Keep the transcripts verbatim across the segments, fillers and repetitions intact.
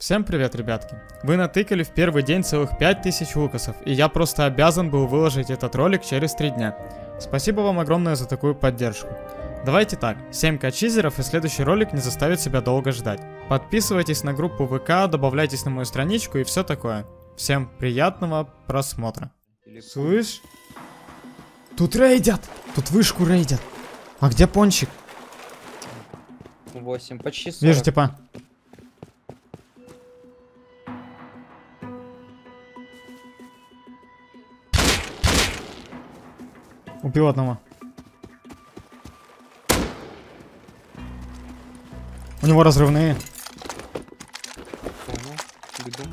Всем привет, ребятки. Вы натыкали в первый день целых пять тысяч лукасов, и я просто обязан был выложить этот ролик через три дня. Спасибо вам огромное за такую поддержку. Давайте так, семь ка чизеров, и следующий ролик не заставит себя долго ждать. Подписывайтесь на группу ВК, добавляйтесь на мою страничку и все такое. Всем приятного просмотра. Слышь? Тут рейдят! Тут вышку рейдят. А где пончик? восемь, почти сорок. Вижу типа. Убил одного. У него разрывные. Понял. Бегу.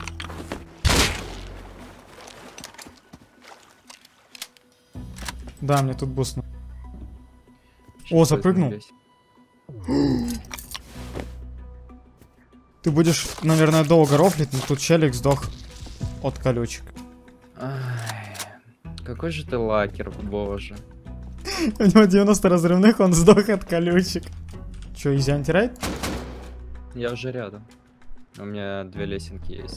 Да, мне тут бустно. О, запрыгнул. Ты будешь, наверное, долго рофлить, но тут челик сдох от колючек. Ай, какой же ты лакер, боже. У него девяносто разрывных, он сдох от колючек. Че, изи антирайд? Я уже рядом. У меня две лесенки есть.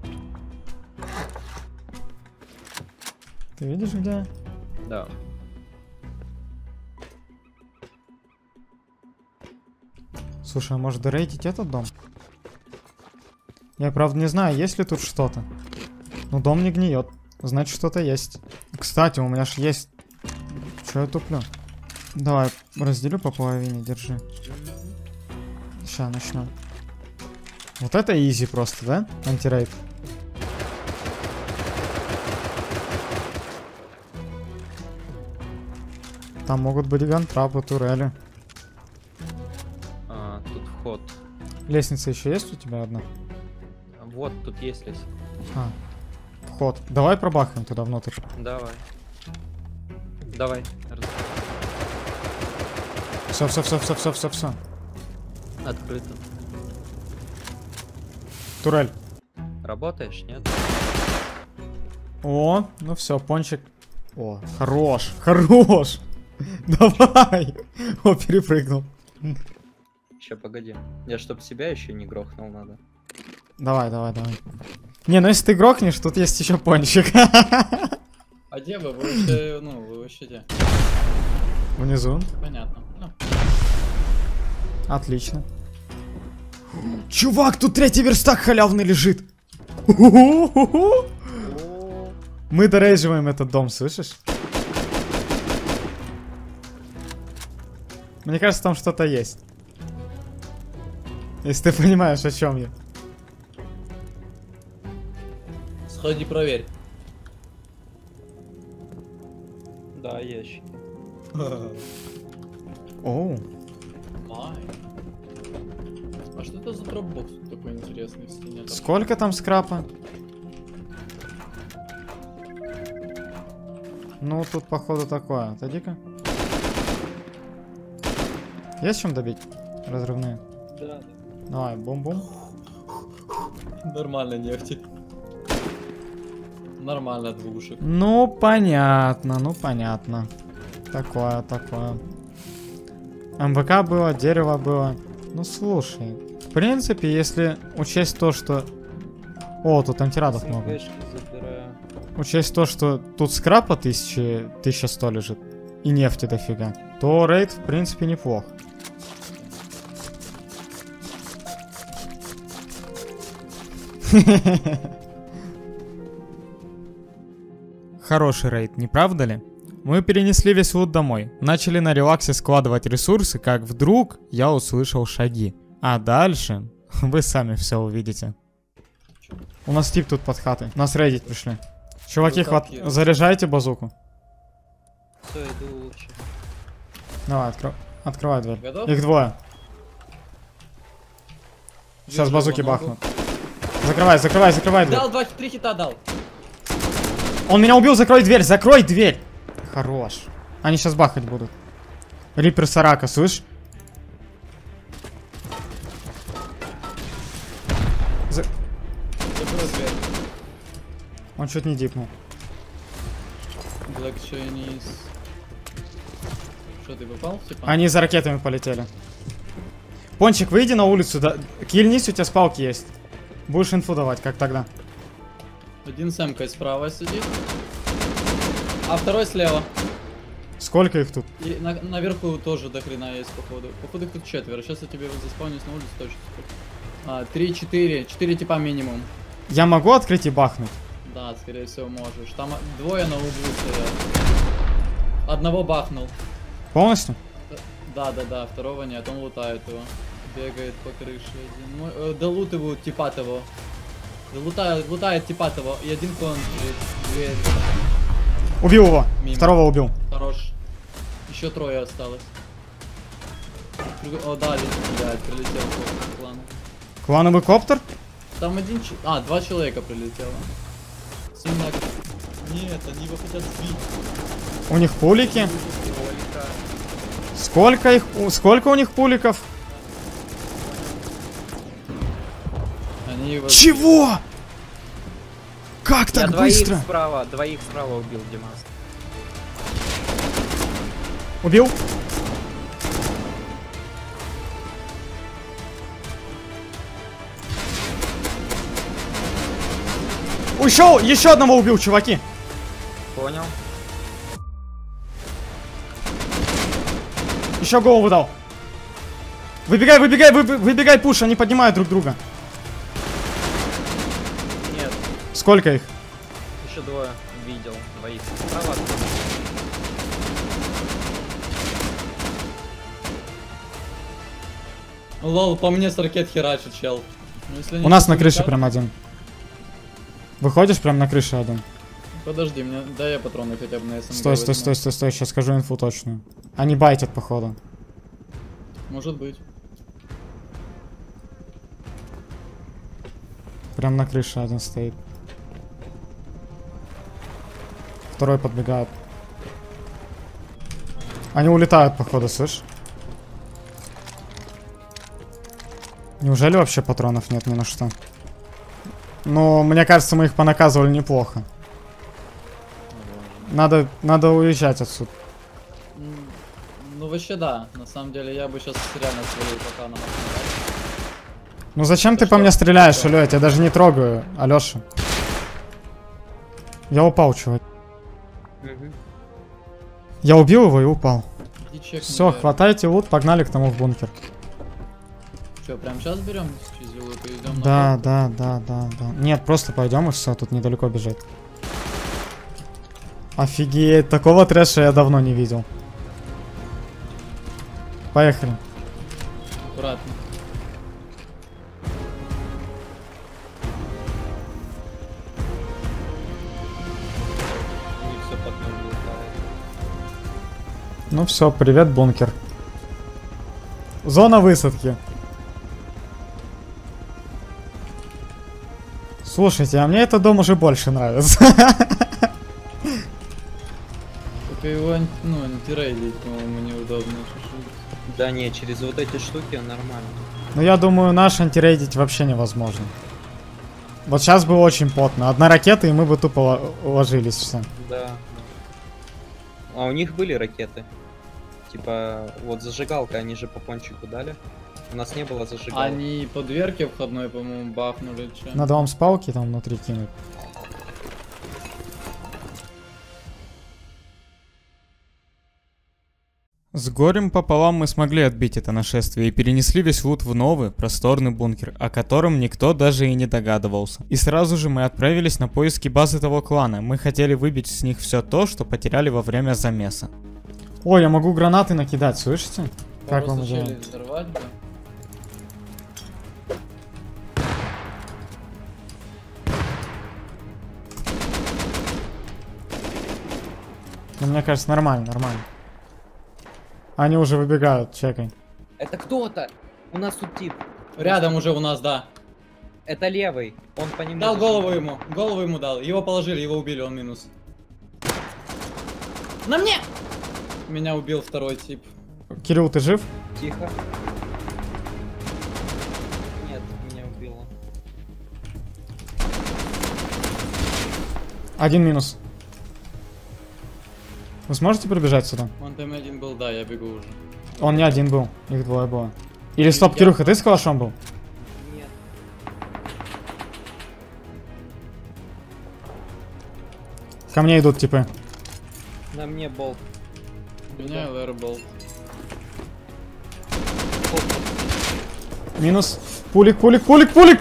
Ты видишь где? Да. Слушай, а может дорейдить этот дом? Я правда не знаю, есть ли тут что-то. Но дом не гниет. Значит, что-то есть. Кстати, у меня ж есть... Че я туплю? Давай, разделю по половине, держи. Сейчас начнем. Вот это изи просто, да? Антирейд. Там могут быть гантрапы, турели. А, тут вход. Лестница еще есть у тебя одна? Вот, тут есть лестница. А, вход. Давай пробахаем туда внутрь. Давай. Давай. Все, все, все, все, все, все, все. Открыто. Турель. Работаешь, нет? О, ну все, пончик. О, хорош, хорош. Давай. О, перепрыгнул. Сейчас, погоди. Я чтоб себя еще не грохнул надо. Давай, давай, давай. Не, ну если ты грохнешь, тут есть еще пончик. А где вы? Вы вообще, ну, вы вообще где? Внизу. Понятно. Ну. Отлично. Чувак, тут третий верстак халявный лежит. Мы дорейживаем этот дом, слышишь? Мне кажется, там что-то есть. Если ты понимаешь, о чем я. Сходи проверь. Да, ящики. Оу. Май. А что это за дропбокс такой интересный в стене? Сколько там скрапа? Ну, тут походу такое. Отойди-ка. Есть чем добить? Разрывные. Да, да. Давай, бум-бум. Нормально нефти. Нормально двушек. Ну, понятно, ну, понятно. Такое, такое. МВК было, дерево было. Ну, слушай. В принципе, если учесть то, что... О, тут антирадов много. Учесть то, что тут скрапа тысяча сто лежит. И нефти дофига. То рейд, в принципе, неплох. Хороший рейд, не правда ли? Мы перенесли весь лут домой, начали на релаксе складывать ресурсы, как вдруг я услышал шаги. А дальше вы сами все увидите. У нас тип тут под хатой, нас рейдить пришли. Чуваки, хват... заряжайте базуку. Все, иду лучше. Давай, откро... открывай дверь. Готов? Их двое. Сейчас Вижу базуки его бахнут. Закрывай, закрывай, закрывай дверь. Дал два, три хита дал. Он меня убил, закрой дверь, закрой дверь. Хорош. Они сейчас бахать будут. Риппер Сарака, слышь? За... Закрой дверь. Он чуть не дипнул. Black Chinese. Что, ты попал? Типа? Они за ракетами полетели. Пончик, выйди на улицу, да. Кильнись, у тебя спалки есть. Будешь инфу давать, как тогда? Один с эмкой справа сидит. А второй слева. Сколько их тут? И на, наверху тоже до хрена есть, походу. Походу их тут четверо. Сейчас я тебе заспавнюсь на улице точно. А, три, четыре. Четыре типа минимум. Я могу открыть и бахнуть? Да, скорее всего можешь. Там двое на углу стоят. Одного бахнул. Полностью? Да, да, да, второго нет, он лутает его. Бегает по крыше один. Мой, э, долутывают типа того. Лутает, лутает типа того. И один контрит. Дверь. Убил его. Мимо. Второго убил. Хорош. Еще трое осталось. О, да, блядь, прилетел в клан. Клановый коптер? Там один ч... А, два человека прилетело. Синак. Нет, они его хотят сбить. У них пулики. Сколько их? Сколько у них пуликов? Они его... Чего? Как Я так двоих быстро? справа, двоих справа убил, Димас. Убил? Еще, еще одного убил, чуваки. Понял. Еще голову дал. Выбегай, выбегай, выбегай, выбегай, пуш, они поднимают друг друга. Нет, Сколько их? еще двое видел, двоих справа. Лол, по мне с ракет херачит, чел. Ну, если они У нас на не крыше летят- прям один. Выходишь прям на крыше один. Подожди, мне дай я патроны хотя бы на СМГ. Стой, стой, возьму. стой, стой, стой, сейчас скажу инфу точную. Они байтят, походу. Может быть. Прям на крыше один стоит. Второй подбегает. Они улетают, походу, слышь? Неужели вообще патронов нет ни на что? Ну, мне кажется, мы их понаказывали неплохо. Надо, надо уезжать отсюда. М, Ну вообще да, на самом деле я бы сейчас реально свалил пока на Ну зачем Да ты по что? мне стреляешь, Что? алё? Я тебя даже не трогаю, Алёша. Я упал, чувак. Угу. Я убил его и упал. Иди Все, хватайте лут, погнали к тому в бункер. Что, прям сейчас берем чизилу и идем Да, на да, да, да, да. Нет, просто пойдем и все, тут недалеко бежать. Офигеть, такого трэша я давно не видел. Поехали. Аккуратно. Не все под ним лутает. Ну все, привет, бункер. Зона высадки. Слушайте, а мне этот дом уже больше нравится. Только его, ну, антирейдить, по-моему, неудобно. чуть-чуть. Да не, через вот эти штуки нормально. Но я думаю, наш антирейдить вообще невозможно. Вот сейчас было очень потно. Одна ракета, и мы бы тупо ло- ложились все. Да. А у них были ракеты. Типа, вот зажигалка, они же по пончику дали. У нас не было зажигалки. Они по дверке входной, по-моему, бахнули. Че? Надо вам с палки там внутри кинуть. С горем пополам мы смогли отбить это нашествие и перенесли весь лут в новый, просторный бункер, о котором никто даже и не догадывался. И сразу же мы отправились на поиски базы того клана. Мы хотели выбить с них все то, что потеряли во время замеса. Ой, я могу гранаты накидать, слышите? Как вам Просто идея? челюсть взорвать, да? Ну, мне кажется, нормально, нормально. Они уже выбегают, чекай. Это кто-то! У нас тут тип. Рядом уже у нас, да. Это левый. Он по нему. Дал зашел. голову ему, голову ему дал. Его положили, его убили, он минус. На мне! Меня убил второй тип. Кирилл, ты жив? Тихо. Нет, меня убило. Один минус. Вы сможете прибежать сюда? Он там один был, да, я бегу уже. Он не один был, их двое было. Или стоп, Я- Кирюха, ты с калашом был? Нет. Ко мне идут типы. На мне болт. У меня лэрбол. Минус. Пулик, пулик, пулик, пулик!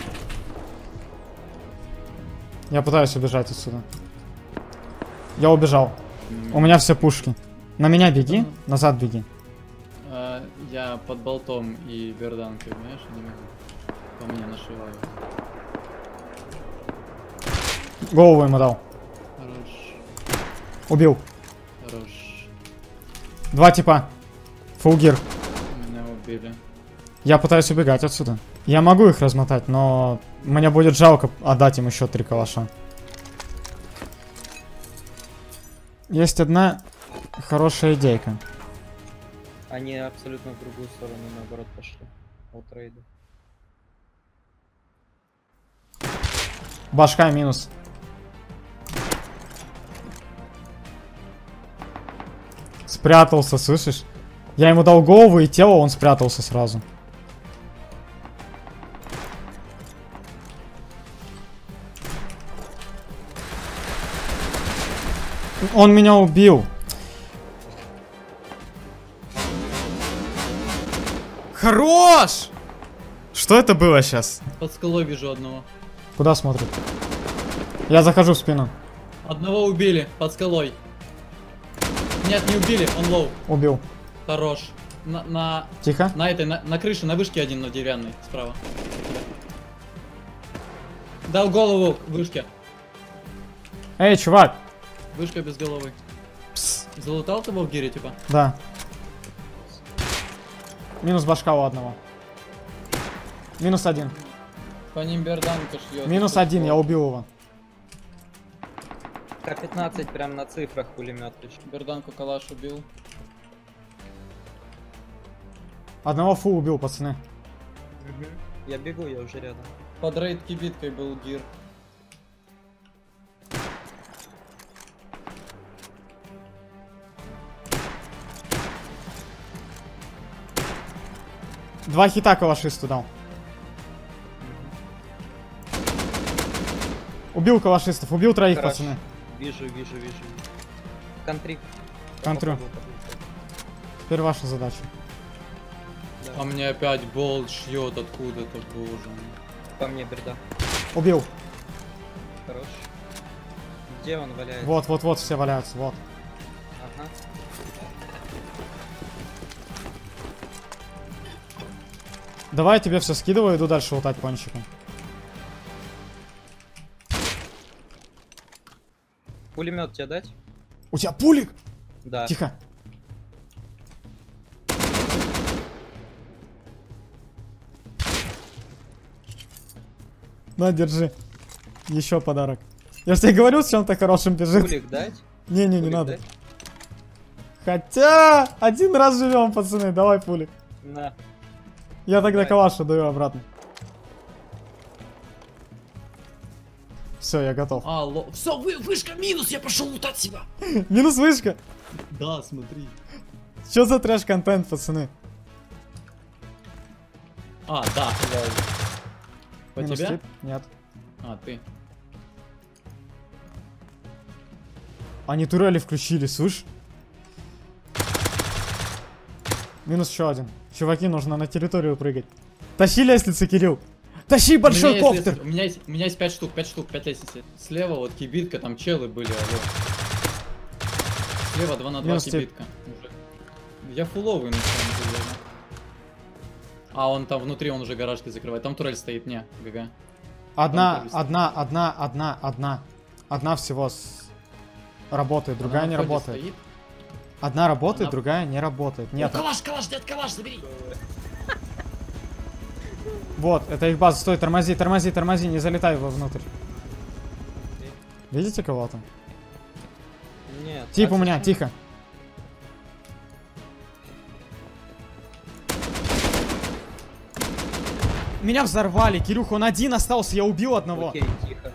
Я пытаюсь убежать отсюда. Я убежал. У меня все пушки. На меня беги, назад беги. А, я под болтом и берданкой, понимаешь, не могу. По мне нашивают. Голову ему дал. Хорош. Убил. Хорош. Два типа. Фулгир. Меня убили. Я пытаюсь убегать отсюда. Я могу их размотать, но мне будет жалко отдать им еще три калаша. Есть одна хорошая идейка. Они абсолютно в другую сторону, наоборот, пошли. От рейда. Башка минус. Спрятался, слышишь? Я ему дал голову и тело, он спрятался сразу. Он меня убил. Хорош! Что это было сейчас? Под скалой вижу одного. Куда смотрит? Я захожу в спину. Одного убили, под скалой. Нет, не убили, он лоу. Убил. Хорош. На, на, Тихо. на этой, на, на крыше, на вышке один, на деревянной, справа. Дал голову вышке. Эй, чувак. Вышка без головы. Пс. Залутал того в гире, типа? Да. Минус башка у одного. Минус один. По ним берданка шьет. Минус один, я убил его. К пятнадцать прям на цифрах пулемет лишь. Берданку калаш убил. Одного фу убил, пацаны. Я бегу, я уже рядом. Под рейд кибиткой был гир. Два хита калашисту дал. Убил калашистов, убил троих, Хорошо. пацаны. Вижу, вижу, вижу. Контрик. Контрю. Теперь ваша задача. Да. А мне опять болт шьет откуда-то, боже. По мне берда. Убил. Хорош. Где он валяется? Вот, вот, вот, все валяются, вот. Ага. Давай я тебе все скидываю, иду дальше лутать пончиком. Пулемет тебе дать? У тебя пулик? Да. Тихо. На, держи. Еще подарок. Я же тебе говорю, с чем-то хорошим бежит. Пулик дать? Не-не, не Пулик надо. дать? Хотя, один раз живем, пацаны, давай пулик. На. Я тогда Давай. калашу даю обратно. Все, я готов. А, ло... Все, вы, вышка минус, я пошел лутать себя. Минус вышка. Да, смотри. Что за трэш-контент, пацаны? А, да, лол. По Минус тебе? тип? Нет. А, ты. Они турели включили, слышь? Минус еще один. Чуваки, нужно на территорию прыгать. Тащи лестницы, Кирилл. Тащи большой у меня есть коптер. лестница- У меня есть, у меня есть пять штук, пять штук, пять лестниц. Слева вот кибитка, там челы были, алло. Слева два на два Минус тип. кибитка. Уже. Я фуловый на самом деле. А он там внутри, он уже гаражки закрывает. Там турель стоит, не, ГГ. Одна, Там турель одна, одна, одна, одна. Одна всего с... работает, другая Она не на входе работает. стоит. Одна работает, Она- другая не работает. О, Нет. калаш, калаш, дед, калаш, забери. Вот, это их база. Стой, тормози, тормози, тормози, не залетай вовнутрь. Видите кого-то? Нет. Тип а у меня, зачем? тихо. Меня взорвали, Кирюх, он один остался, я убил одного. Окей, тихо.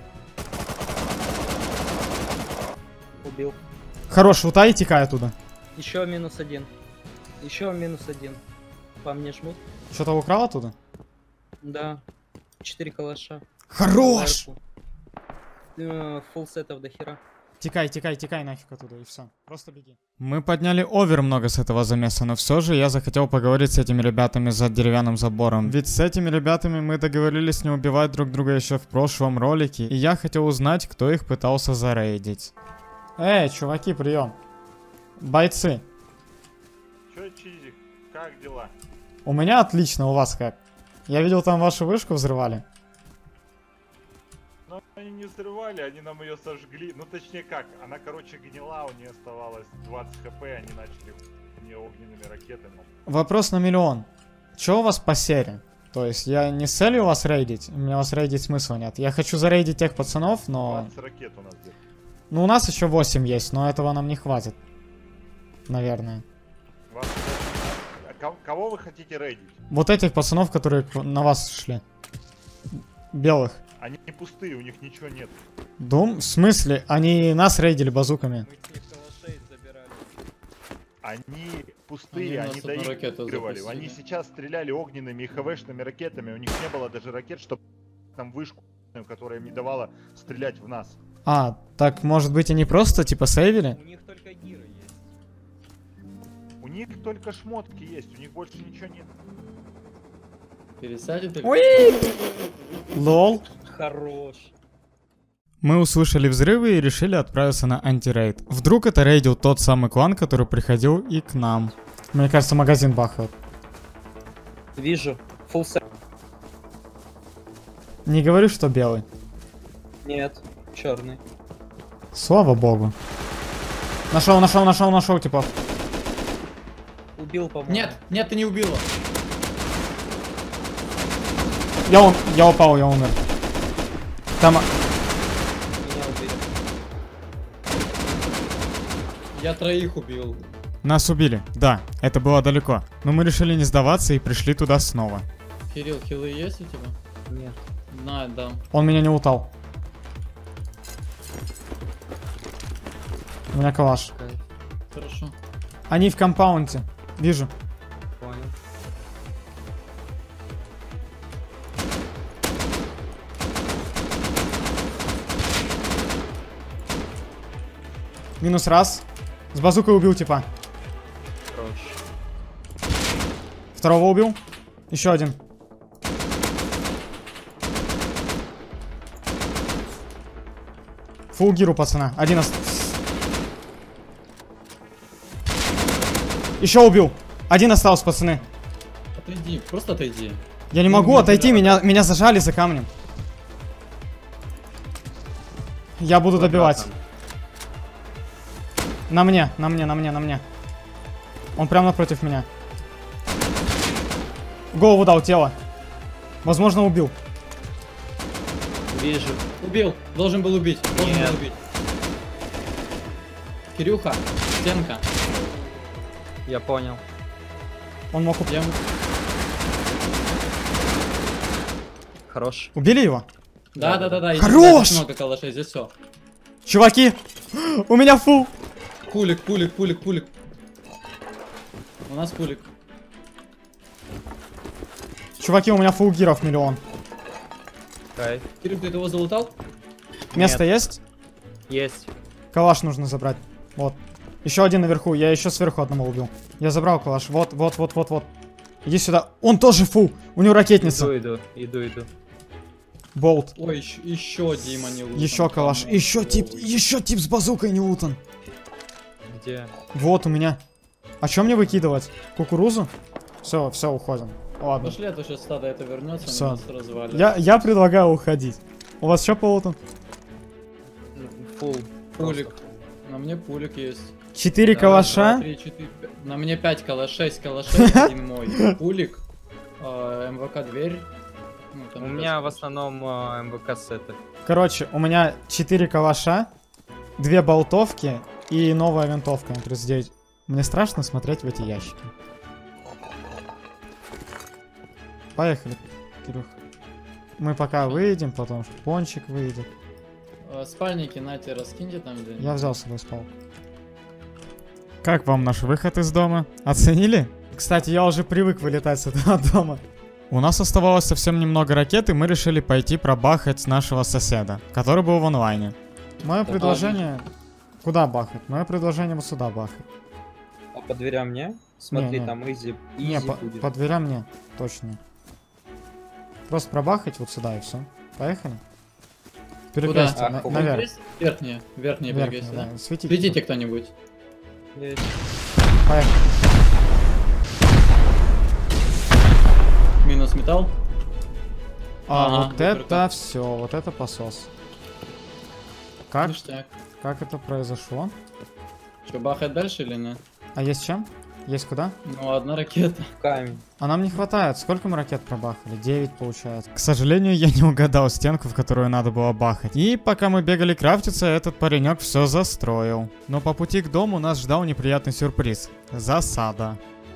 Убил. Хорош, лутай и тикай оттуда. Еще минус один. Еще минус один. По мне жмут. Что-то украл оттуда? Да. Четыре калаша. Хорош! Фулл сетов до хера. Текай, текай, текай нафиг оттуда, и все. Просто беги. Мы подняли овер много с этого замеса, но все же я захотел поговорить с этими ребятами за деревянным забором. Ведь с этими ребятами мы договорились не убивать друг друга еще в прошлом ролике, и я хотел узнать, кто их пытался зарейдить. Эй, чуваки, прием. Бойцы. Чё, Чизик, как дела? У меня отлично, у вас как? Я видел, там вашу вышку взрывали. Но они не взрывали, они нам ее сожгли. Ну точнее как, она короче гнила, у нее оставалось двадцать хп, они начали не огненными ракетами. Вопрос на миллион. Чё у вас по серии? То есть я не с целью вас рейдить, у меня вас рейдить смысла нет. Я хочу зарейдить тех пацанов, но... двадцать ракет у нас где-то. Ну у нас еще восемь есть, но этого нам не хватит. Наверное. Вас... А ко- кого вы хотите рейдить? Вот этих пацанов, которые к- на вас шли. Белых. Они не пустые, у них ничего нет. Дум? В смысле? Они нас рейдили базуками. Мы с них калашей забирали. Они пустые, Они они, нас одну ракету доигрывали. запустили. Они сейчас стреляли огненными и ХВшными ракетами. У них не было даже ракет, чтобы там вышку, которая им не давала стрелять в нас. А, так может быть они просто типа сейвили? У них только гиры есть. У них только шмотки есть, у них больше ничего нет. Пересядет или... Ой! Лол. Хорош. Мы услышали взрывы и решили отправиться на антирейд. Вдруг это рейдил тот самый клан, который приходил и к нам. Мне кажется, магазин бахает. Вижу. Фулл сет. Не говорю, что белый. Нет, черный. Слава богу. Нашел, нашел, нашел, нашел, типа. Убил, по-моему. Нет, нет, ты не убила. Я, ум- я упал, я умер. Там... Меня убили. Я троих убил. Нас убили, да, это было далеко. Но мы решили не сдаваться и пришли туда снова. Кирилл, хилы есть у тебя? Нет. На, дам. Он меня не утал. У меня калаш. Хорошо. Они в компаунде. Вижу. Понял. Минус раз. С базукой убил типа. Хорош. Второго убил. Еще один. Фулл гиру, пацана. Один ост... Еще убил. Один остался, пацаны. Отойди, просто отойди. Я не Ну, могу не отойти, надо. меня, меня зажали за камнем. Я буду добивать. На мне, на мне, на мне, на мне. Он прямо напротив меня. В голову дал тело. Возможно, убил. Вижу. Убил. Должен был убить. Должен Нет. был убить. Кирюха, стенка. Я понял. Он мог убить. Я... Хорош. Убили его? Да, да, да, да. и Хорош! здесь много калашей, здесь все. Чуваки, у меня фул. Пулик, пулик, пулик, пулик. У нас пулик. Чуваки, у меня фул гиров миллион. Кайф. Кирюх, ты его залутал? Место есть? Есть. Калаш нужно забрать. Вот. Еще один наверху. Я еще сверху одного убил. Я забрал калаш. Вот, вот, вот, вот, вот. Иди сюда. Он тоже фул. У него ракетница. Иду, иду, иду, иду. Болт. Ой, еще, еще Дима не лутан. Еще калаш. По-моему. Еще тип. Еще тип с базукой не лутан. Где? Вот у меня. А что мне выкидывать? Кукурузу? Все, все, уходим. Ладно. Пошли, а то сейчас стадо это вернется, Всё. они нас развалят. Я, я предлагаю уходить. У вас что по луту? Фул. Пулик. На мне пулик есть. Четыре Раз, калаша. два, три, четыре, пять. На мне пять калашей, шесть калашей, один мой. Пулик. э, МВК дверь. Ну, там У пять меня в калашей. основном э, МВК сеты. Короче, у меня четыре калаша, две болтовки и новая винтовка эм тридцать девять. Мне страшно смотреть в эти ящики. Поехали, Кирюх. Мы пока выйдем, потом пончик выйдет. Э, Спальники, нате, раскиньте там где. Я взял с собой спал. Как вам наш выход из дома? Оценили? Кстати, я уже привык вылетать с этого дома. У нас оставалось совсем немного ракет, и мы решили пойти пробахать нашего соседа, который был в онлайне. Мое предложение Куда бахать? Мое предложение вот сюда бахать. А по дверям не? Смотри, Не, не. там изи, Не, изи по, будет. по дверям не, точно. Просто пробахать вот сюда и все. Поехали. Перекрестие, А, на- куда? наверх. Верхнее, верхнее Вверх, перекрестие, да. да? Светите. Светите кто-нибудь. Есть. Поехали. Минус металл. А, Ага, вот супер, это так. все, вот это посос. Как, Ништяк. как это произошло? Что, бахать дальше или нет? А есть чем? Есть куда? Ну, одна ракета. Камень. А нам не хватает. Сколько мы ракет пробахали? девять получается. К сожалению, я не угадал стенку, в которую надо было бахать. И пока мы бегали крафтиться, этот паренек все застроил. Но по пути к дому нас ждал неприятный сюрприз. Засада.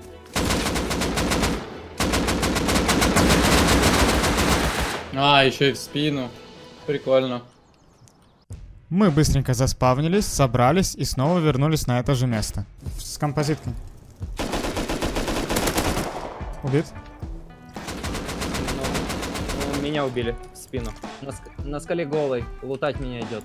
А, еще и в спину. Прикольно. Мы быстренько заспавнились, собрались и снова вернулись на это же место. С композиткой. Убит? Ну, меня убили в спину. На, ск- на скале голый. Лутать меня идет.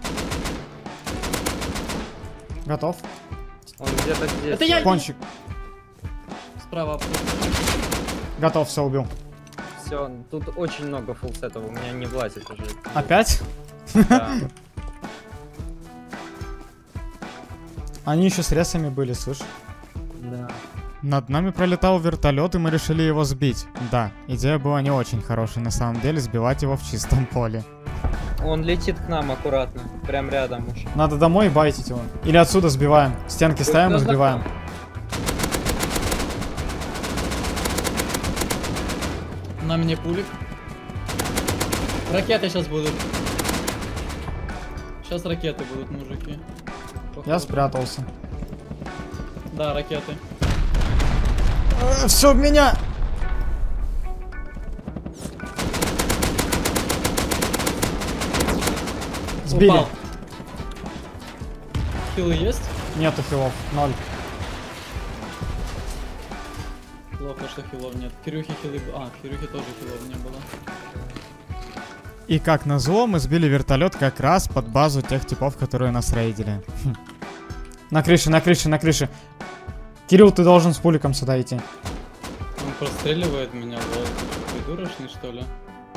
Готов? Он где-то здесь. Это я! Пончик. Справа. Готов, все, убил. Все, тут очень много фулсетов. У меня не влазит уже. Опять? Да. Они еще с ресами были, слышь? Да. Над нами пролетал вертолет, и мы решили его сбить. Да, идея была не очень хорошей, на самом деле, сбивать его в чистом поле. Он летит к нам аккуратно. Прям рядом уж. Надо домой и байтить его. Или отсюда сбиваем. Стенки ставим и Ой, сбиваем. На мне пулик. Ракеты сейчас будут. Сейчас ракеты будут, мужики. Походу. Я спрятался. Да, ракеты. Все в меня! Сбили. Упал. Хилы есть? Нету хилов. Ноль. Плохо, что хилов нет. Кирюхи хилы... б- А, Кирюхи тоже хилов не было. И как назло, мы сбили вертолет как раз под базу тех типов, которые нас рейдили. Хм. На крыше, на крыше, на крыше. Кирилл, ты должен с пуликом сюда идти. Он простреливает меня, лол. Ты что, придурочный, что ли?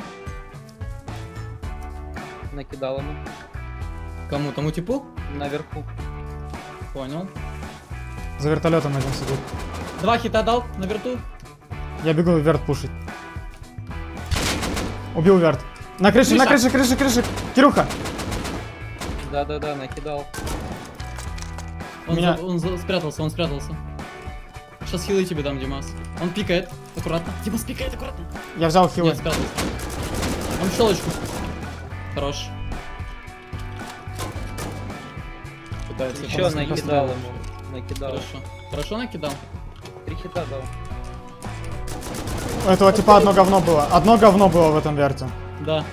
Накидал ему. Кому? Тому типу? Наверху. Понял. За вертолетом один сидит. Два хита дал на верту. Я бегу верт пушить. Убил верт. На крыше, на Крыша. крыше, крыше, крыше. Кирюха. Да-да-да, накидал. Он, Меня- за- он за- спрятался, он спрятался. Сейчас хилы тебе дам, Димас. Он пикает. Аккуратно. Димас пикает, аккуратно. Я взял хилы. Нет, спрятался. Он в щелочку. Хорош. Пытается Еще помочь. накидал ему. Накидал. Хорошо. Хорошо накидал? Три хита дал. У этого типа одно говно было. Одно говно было в этом верте. Да.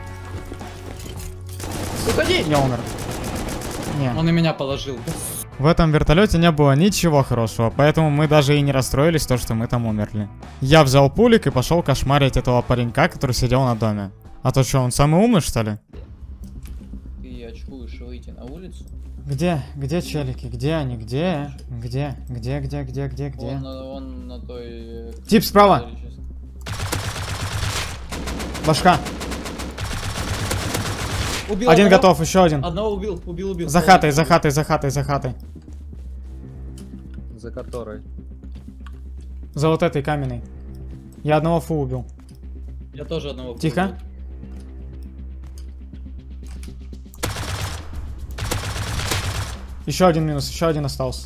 Уходи! Я умер. Не. Он и меня положил. В этом вертолете не было ничего хорошего, поэтому мы даже и не расстроились, то, что мы там умерли. Я взял пулик и пошел кошмарить этого паренька, который сидел на доме. А то что, он самый умный, что ли? Ты очкуешь выйти на улицу? Где? Где челики? Где они? Где? Где? Где? Где? Где? Где? Где? Он, на- он на той... э, Тип справа! металлической. Башка. Убил Один одного. готов, еще один. Одного убил, убил, убил. За хатой, за хатой, за хатой, за хатой. За которой. За вот этой каменной. Я одного фу убил. Я тоже одного Тихо. убил. Еще один минус, еще один остался.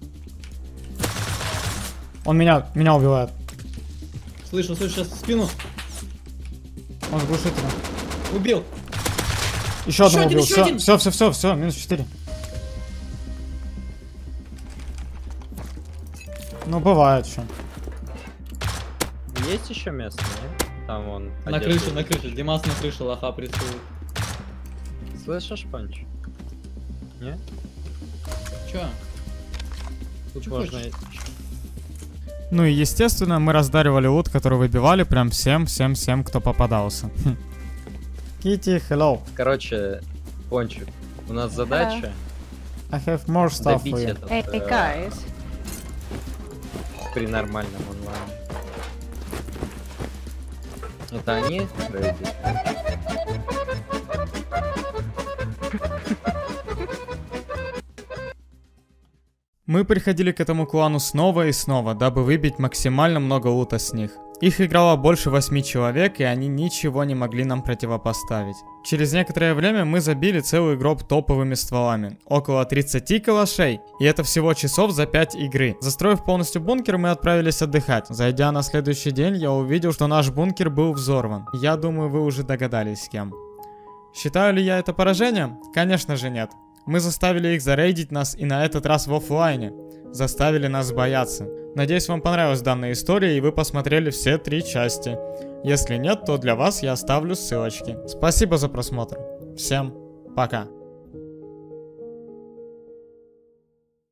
Он меня, меня убивает. Слышу, слышу, сейчас в спину. Он с глушителем. Убил. Еще Еще одного один, убил. еще Все, один. все, все, все, все, минус четыре. Ну, бывает что. Есть еще место, нет? Там он. На одежду крыше, на висит. крыше. Димас на крыше лоха прессует. Слышишь, Панч? Не? Чё? Тут Чё можно... хочешь? Ну и естественно, мы раздаривали лут, который выбивали прям всем, всем, всем, кто попадался. Хм. Кити, hello. Короче, Пончик, у нас задача I have more stuff Добить for you. этот, Hey, э, guys. при нормальном онлайне. Это они? Рейди? Мы приходили к этому клану снова и снова, дабы выбить максимально много лута с них. Их играло больше восьми человек, и они ничего не могли нам противопоставить. Через некоторое время мы забили целый гроб топовыми стволами, около тридцати калашей, и это всего часов за пять игры. Застроив полностью бункер, мы отправились отдыхать. Зайдя на следующий день, я увидел, что наш бункер был взорван. Я думаю, вы уже догадались, с кем. Считаю ли я это поражением? Конечно же нет. Мы заставили их зарейдить нас, и на этот раз в оффлайне. Заставили нас бояться. Надеюсь, вам понравилась данная история, и вы посмотрели все три части. Если нет, то для вас я оставлю ссылочки. Спасибо за просмотр. Всем пока.